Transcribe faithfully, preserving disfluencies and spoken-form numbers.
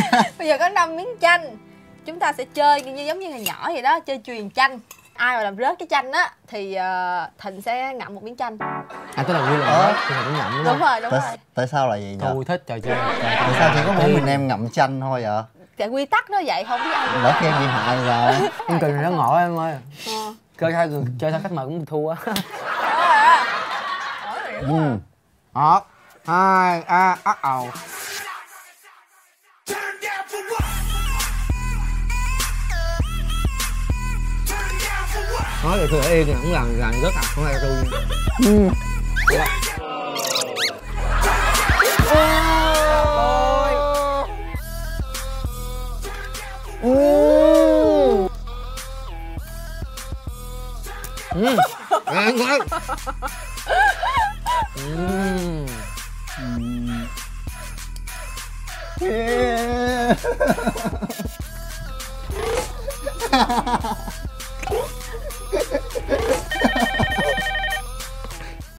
Bây giờ có năm miếng chanh. Chúng ta sẽ chơi như giống như hồi nhỏ vậy đó, chơi chuyền chanh. Ai mà làm rớt cái chanh á thì uh, Thịnh sẽ ngậm một miếng chanh. À tức là Nguyên làm rớt thì cũng ngậm đúng không? Đúng rồi, đúng tại, rồi. tại sao lại vậy nhỉ? Tôi thích trò chơi. Tại sao chỉ có mỗi mình em ngậm chanh thôi vậy? Tại quy tắc nó vậy, không biết ai. Lỡ khi em bị hại rồi. Chương trình này nó ngộ em ơi. Ờ. Chơi sao chơi sao khách mời cũng thua á. Ừ. Một, hai, a, bắt đầu. Nói rồi tôi yên thì cũng làm làm rất à, không ai tôi. Ừ. Ôi. Ừ. Ừ. Ăn thôi. Ừ. Yeah.